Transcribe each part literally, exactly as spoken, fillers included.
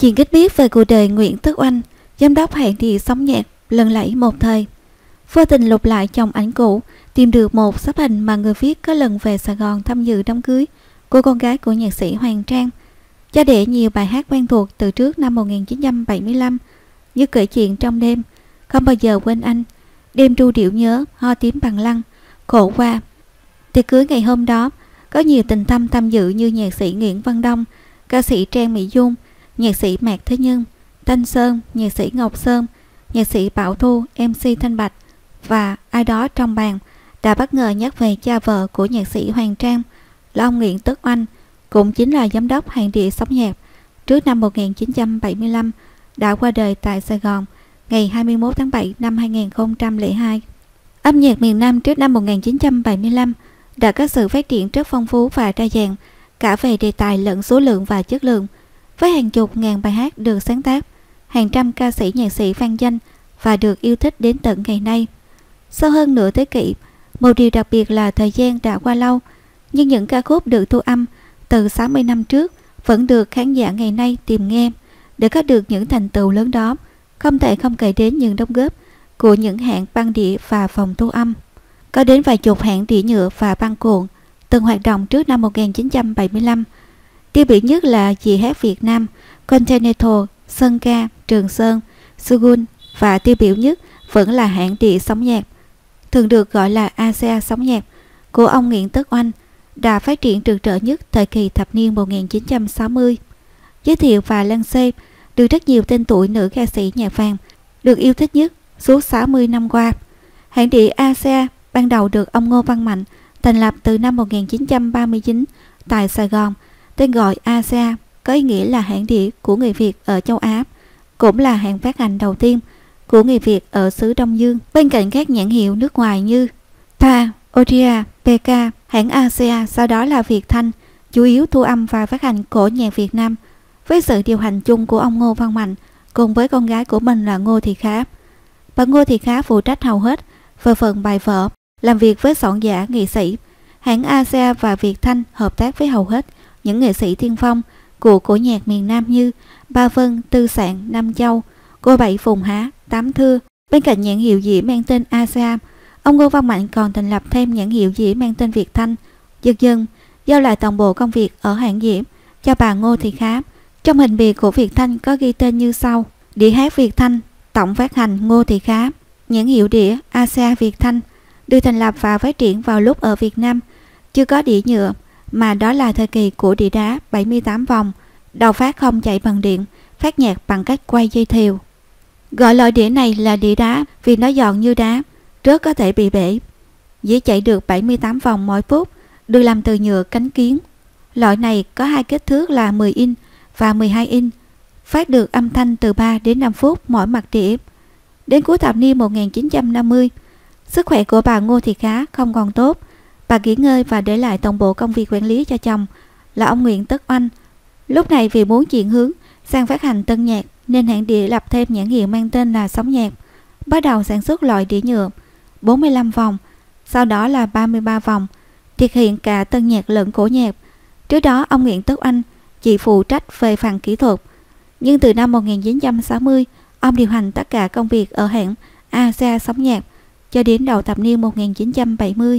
Chuyện ít biết về cuộc đời Nguyễn Tất Oanh, giám đốc hãng đĩa sóng nhạc lừng lẫy một thời. Vô tình lục lại trong ảnh cũ, tìm được một sắp hình mà người viết có lần về Sài Gòn tham dự đám cưới của con gái của nhạc sĩ Hoàng Trang. Cha đẻ nhiều bài hát quen thuộc từ trước năm một nghìn chín trăm bảy mươi lăm, như Kể Chuyện Trong Đêm, Không Bao Giờ Quên Anh, Đêm Ru Điệu Nhớ, Ho Tím Bằng Lăng, Khổ Qua. Tiệc cưới ngày hôm đó có nhiều tình tâm tham dự như nhạc sĩ Nguyễn Văn Đông, ca sĩ Trang Mỹ Dung, nhạc sĩ Mạc Thế Nhân, Thanh Sơn, nhạc sĩ Ngọc Sơn, nhạc sĩ Bảo Thu, em xê Thanh Bạch, và ai đó trong bàn đã bất ngờ nhắc về cha vợ của nhạc sĩ Hoàng Trang là ông Nguyễn Tất Oanh, cũng chính là giám đốc hãng đĩa sóng nhạc trước năm một nghìn chín trăm bảy mươi lăm, đã qua đời tại Sài Gòn ngày hai mươi mốt tháng bảy năm hai nghìn không trăm lẻ hai. Âm nhạc miền Nam trước năm một nghìn chín trăm bảy mươi lăm đã có sự phát triển rất phong phú và đa dạng, cả về đề tài lẫn số lượng và chất lượng, với hàng chục ngàn bài hát được sáng tác, hàng trăm ca sĩ nhạc sĩ vang danh và được yêu thích đến tận ngày nay. Sau hơn nửa thế kỷ, một điều đặc biệt là thời gian đã qua lâu, nhưng những ca khúc được thu âm từ sáu mươi năm trước vẫn được khán giả ngày nay tìm nghe. Để có được những thành tựu lớn đó, không thể không kể đến những đóng góp của những hãng băng đĩa và phòng thu âm. Có đến vài chục hãng đĩa nhựa và băng cuộn từng hoạt động trước năm một nghìn chín trăm bảy mươi lăm. Tiêu biểu nhất là Dì Hát Việt Nam, Continental, Sơn Ca, Trường Sơn, Sugun, và tiêu biểu nhất vẫn là hãng đĩa sóng nhạc, thường được gọi là a xê a sóng nhạc, của ông Nguyễn Tất Oanh, đã phát triển rực rỡ nhất thời kỳ thập niên một nghìn chín trăm sáu mươi. Giới thiệu và lăng xê được rất nhiều tên tuổi nữ ca sĩ nhạc vàng được yêu thích nhất suốt sáu mươi năm qua. Hãng đĩa a xê a ban đầu được ông Ngô Văn Mạnh thành lập từ năm một nghìn chín trăm ba mươi chín tại Sài Gòn. Tên gọi a xê a có ý nghĩa là hãng đĩa của người Việt ở châu Á, cũng là hãng phát hành đầu tiên của người Việt ở xứ Đông Dương. Bên cạnh các nhãn hiệu nước ngoài như pê a, Oria, pê ca, hãng a xê a sau đó là Việt Thanh, chủ yếu thu âm và phát hành cổ nhạc Việt Nam, với sự điều hành chung của ông Ngô Văn Mạnh cùng với con gái của mình là Ngô Thị Khá. Bà Ngô Thị Khá phụ trách hầu hết về phần bài vở, làm việc với soạn giả nghệ sĩ. Hãng a xê a và Việt Thanh hợp tác với hầu hết những nghệ sĩ tiên phong của cổ nhạc miền Nam như Ba Vân, Tư Sạn, Nam Châu, Cô Bảy, Phùng Há, Tám Thưa. Bên cạnh nhãn hiệu dĩa mang tên a xê a, ông Ngô Văn Mạnh còn thành lập thêm nhãn hiệu dĩa mang tên Việt Thanh. Dần dần giao lại toàn bộ công việc ở hãng dĩa cho bà Ngô Thị Khá. Trong hình bìa của Việt Thanh có ghi tên như sau: Đĩa hát Việt Thanh, tổng phát hành Ngô Thị Khá. Nhãn hiệu đĩa a xê a Việt Thanh được thành lập và phát triển vào lúc ở Việt Nam chưa có đĩa nhựa, mà đó là thời kỳ của đĩa đá bảy mươi tám vòng, đầu phát không chạy bằng điện, phát nhạc bằng cách quay dây thìu. Gọi loại đĩa này là đĩa đá vì nó giòn như đá, rất có thể bị bể. Dĩa chạy được bảy mươi tám vòng mỗi phút, được làm từ nhựa cánh kiến. Loại này có hai kích thước là mười inch và mười hai inch, phát được âm thanh từ ba đến năm phút mỗi mặt đĩa. Đến cuối thập niên một nghìn chín trăm năm mươi, sức khỏe của bà Ngô Thị Khá không còn tốt. Bà nghỉ ngơi và để lại toàn bộ công việc quản lý cho chồng là ông Nguyễn Tất Oanh. Lúc này vì muốn chuyển hướng sang phát hành tân nhạc nên hãng đĩa lập thêm nhãn hiệu mang tên là Sóng Nhạc, bắt đầu sản xuất loại đĩa nhựa bốn mươi lăm vòng, sau đó là ba mươi ba vòng, thực hiện cả tân nhạc lẫn cổ nhạc. Trước đó ông Nguyễn Tất Oanh chỉ phụ trách về phần kỹ thuật, nhưng từ năm một nghìn chín trăm sáu mươi ông điều hành tất cả công việc ở hãng a xê a Sóng Nhạc cho đến đầu thập niên một nghìn chín trăm bảy mươi.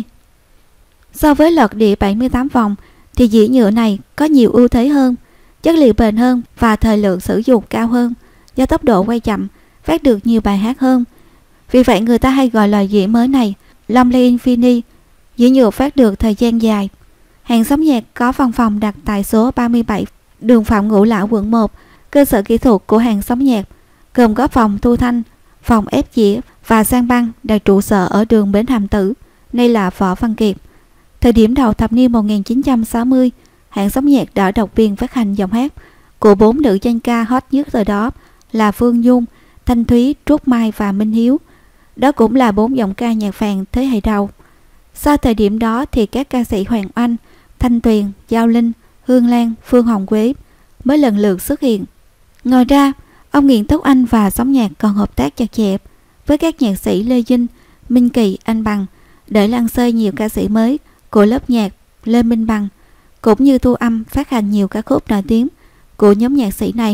So với loạt đĩa bảy mươi tám vòng thì dĩa nhựa này có nhiều ưu thế hơn, chất liệu bền hơn và thời lượng sử dụng cao hơn, do tốc độ quay chậm, phát được nhiều bài hát hơn. Vì vậy người ta hay gọi loại dĩa mới này Lonely Infinity, dĩa nhựa phát được thời gian dài. Hãng Sóng Nhạc có văn phòng đặt tại số ba mươi bảy đường Phạm Ngũ Lão, quận một. Cơ sở kỹ thuật của hãng Sóng Nhạc gồm có phòng thu thanh, phòng ép dĩa và san băng đặt trụ sở ở đường Bến Hàm Tử, nay là Võ Văn Kiệt. Thời điểm đầu thập niên một nghìn chín trăm sáu mươi, hãng Sóng Nhạc đã độc quyền phát hành giọng hát của bốn nữ danh ca hot nhất thời đó là Phương Dung, Thanh Thúy, Trúc Mai và Minh Hiếu. Đó cũng là bốn giọng ca nhạc vàng thế hệ đầu. Sau thời điểm đó thì các ca sĩ Hoàng Oanh, Thanh Tuyền, Giao Linh, Hương Lan, Phương Hồng Quế mới lần lượt xuất hiện. Ngoài ra, ông Nguyễn Tất Oanh và Sóng Nhạc còn hợp tác chặt chẽ với các nhạc sĩ Lê Dinh, Minh Kỳ, Anh Bằng để lăng xê nhiều ca sĩ mới của lớp nhạc Lê Minh Bằng, cũng như thu âm phát hành nhiều ca khúc nổi tiếng của nhóm nhạc sĩ này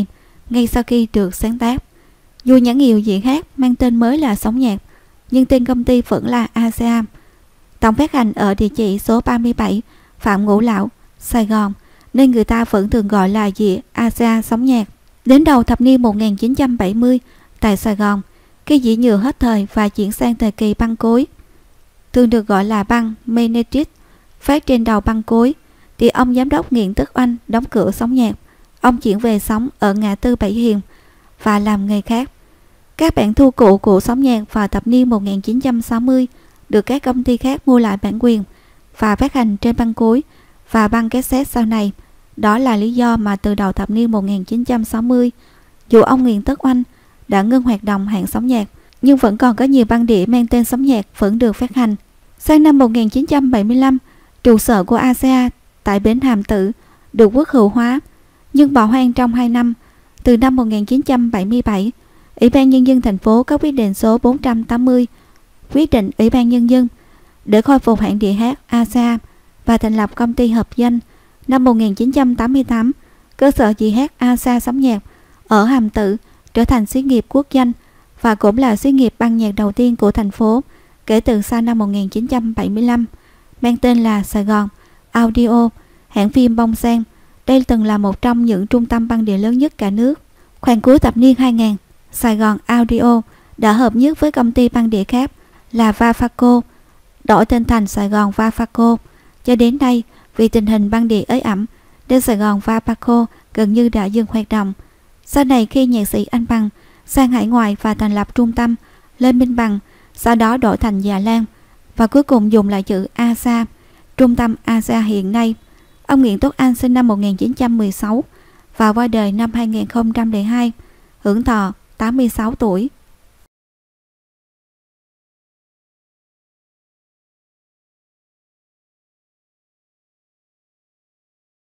ngay sau khi được sáng tác. Dù nhãn hiệu diện hát mang tên mới là Sống Nhạc, nhưng tên công ty vẫn là a xê a. Tổng phát hành ở địa chỉ số ba mươi bảy Phạm Ngũ Lão, Sài Gòn, nên người ta vẫn thường gọi là dĩa a xê a Sống Nhạc. Đến đầu thập niên một nghìn chín trăm bảy mươi, tại Sài Gòn, khi dĩa nhựa hết thời và chuyển sang thời kỳ băng cối, thường được gọi là băng magnetic, phát trên đầu băng cối, thì ông giám đốc Nguyễn Tất Oanh đóng cửa Sống Nhạc. Ông chuyển về sống ở ngã tư Bảy Hiền và làm nghề khác. Các bản thu cũ của Sống Nhạc vào thập niên một nghìn chín trăm sáu mươi được các công ty khác mua lại bản quyền và phát hành trên băng cối và băng cassette sau này. Đó là lý do mà từ đầu thập niên một nghìn chín trăm sáu mươi, dù ông Nguyễn Tất Oanh đã ngưng hoạt động hãng Sống Nhạc, nhưng vẫn còn có nhiều băng đĩa mang tên Sống Nhạc vẫn được phát hành. Sang năm một nghìn chín trăm bảy mươi lăm, trụ sở của a xê a tại bến Hàm Tử được quốc hữu hóa, nhưng bỏ hoang trong hai năm. Từ năm một nghìn chín trăm bảy mươi bảy, Ủy ban Nhân dân thành phố có quyết định số bốn trăm tám mươi, quyết định Ủy ban Nhân dân để khôi phục hãng đĩa hát a xê a và thành lập công ty hợp danh. Năm một nghìn chín trăm tám mươi tám, cơ sở dĩa hát a xê a Sống Nhạc ở Hàm Tử trở thành xí nghiệp quốc doanh và cũng là xí nghiệp băng nhạc đầu tiên của thành phố kể từ sau năm một nghìn chín trăm bảy mươi lăm, mang tên là Sài Gòn Audio, hãng phim Bông Sen. Đây từng là một trong những trung tâm băng đĩa lớn nhất cả nước. Khoảng cuối thập niên hai nghìn, Sài Gòn Audio đã hợp nhất với công ty băng đĩa khác là Vafaco, đổi tên thành Sài Gòn Vafaco. Cho đến nay, vì tình hình băng đĩa ế ẩm, nên Sài Gòn Vafaco gần như đã dừng hoạt động. Sau này khi nhạc sĩ Anh Bằng sang hải ngoại và thành lập trung tâm Lê Minh Bằng, sau đó đổi thành Già Lam và cuối cùng dùng lại chữ a xê a, trung tâm a xê a hiện nay. Ông Nguyễn Tất Oanh sinh năm một nghìn chín trăm mười sáu và qua đời năm hai nghìn không trăm lẻ hai, hưởng thọ tám mươi sáu tuổi.